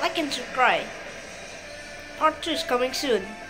like and subscribe. Part 2 is coming soon.